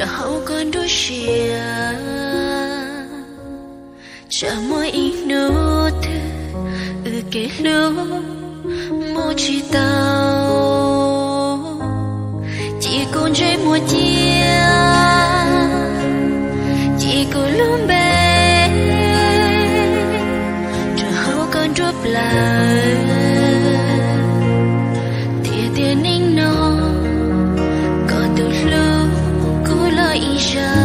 chờ hậu con đôi xìa chờ mỗi ít nốt kể lúc một chỉ tàu chỉ còn rơi một chia chỉ có lúc bé chờ hậu con drop lại tia tia ninh nó có từ lúc cứ lời ý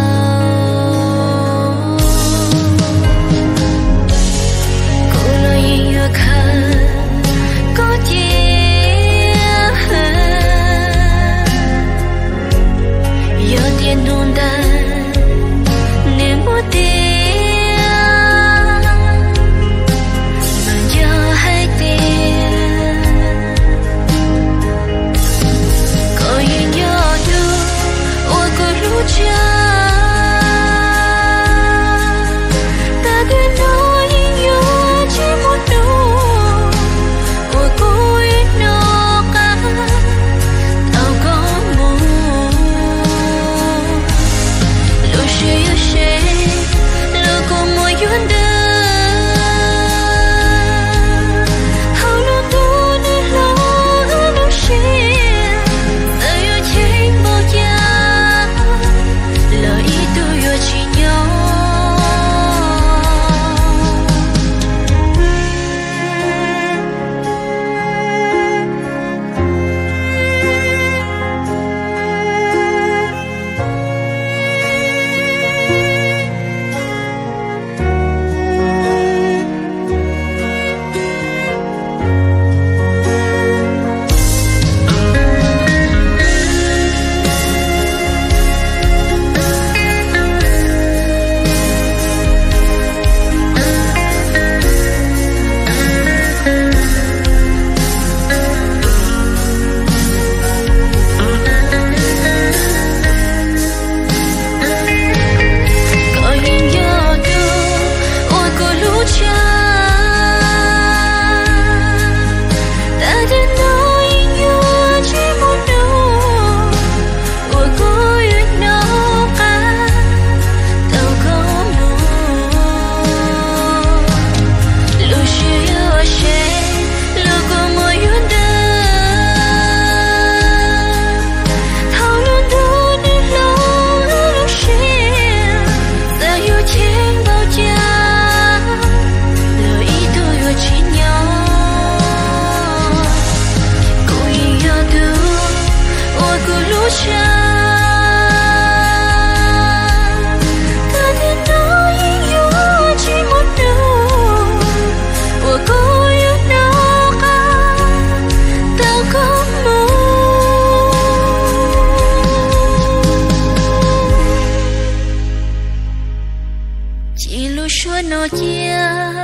nó chia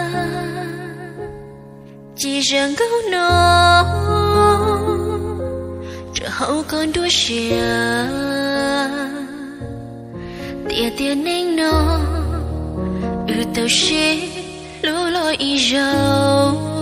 chỉ rằng câu nó trở hậu con đua xìa tia tia nên nó tao xế lối lối ý dâu